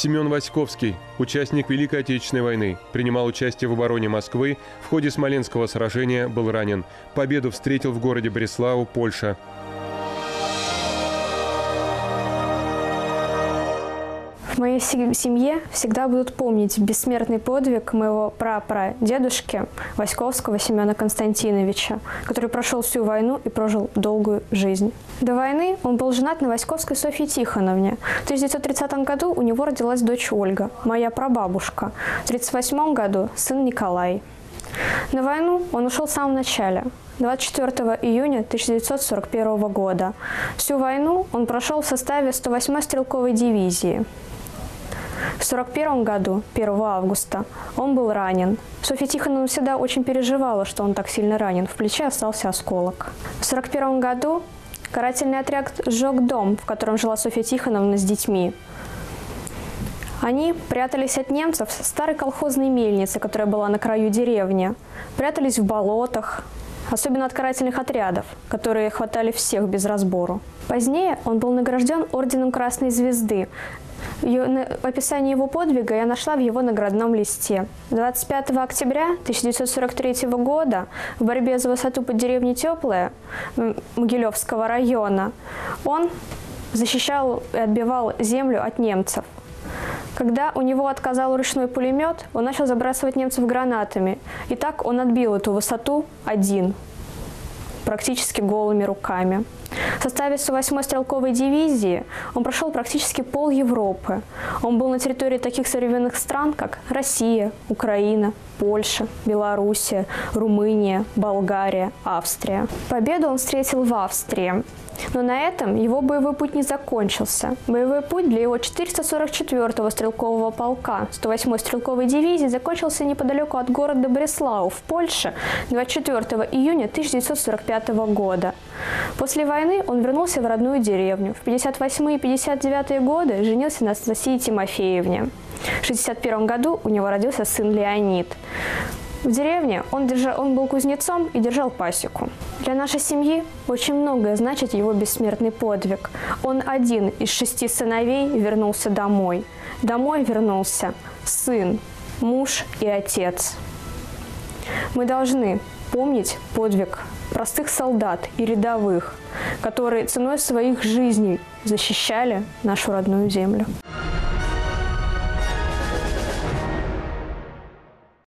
Семен Васьковский, участник Великой Отечественной войны, принимал участие в обороне Москвы, в ходе Смоленского сражения был ранен. Победу встретил в городе Бреслау, Польша. В моей семье всегда будут помнить бессмертный подвиг моего прапрадедушки Васьковского Семена Константиновича, который прошел всю войну и прожил долгую жизнь. До войны он был женат на Васьковской Софье Тихоновне. В 1930 году у него родилась дочь Ольга, моя прабабушка. В 1938 году сын Николай. На войну он ушел в самом начале, 24 июня 1941 года. Всю войну он прошел в составе 108-й стрелковой дивизии. В 1941 году, 1 августа, он был ранен. Софья Тихоновна всегда очень переживала, что он так сильно ранен. В плече остался осколок. В 1941 году карательный отряд сжег дом, в котором жила Софья Тихоновна с детьми. Они прятались от немцев в старой колхозной мельнице, которая была на краю деревни. Прятались в болотах, особенно от карательных отрядов, которые хватали всех без разбору. Позднее он был награжден орденом Красной Звезды. Описание его подвига я нашла в его наградном листе. 25 октября 1943 года в борьбе за высоту под деревней Теплая Могилевского района он защищал и отбивал землю от немцев. Когда у него отказал ручной пулемет, он начал забрасывать немцев гранатами. И так он отбил эту высоту один, практически голыми руками. В составе 108-й стрелковой дивизии он прошел практически пол Европы. Он был на территории таких современных стран, как Россия, Украина, Польша, Белоруссия, Румыния, Болгария, Австрия. Победу он встретил в Австрии. Но на этом его боевой путь не закончился. Боевой путь для его 444-го стрелкового полка 108-й стрелковой дивизии закончился неподалеку от города Бреслау в Польше 24 июня 1945 года. После войны он вернулся в родную деревню. В 1958 и 1959 годы женился на Анастасии Тимофеевне. В 1961 году у него родился сын Леонид. В деревне он был кузнецом и держал пасеку. Для нашей семьи очень многое значит его бессмертный подвиг. Он один из 6 сыновей вернулся домой. Домой вернулся сын, муж и отец. Мы должны помнить подвиг простых солдат и рядовых, которые ценой своих жизней защищали нашу родную землю.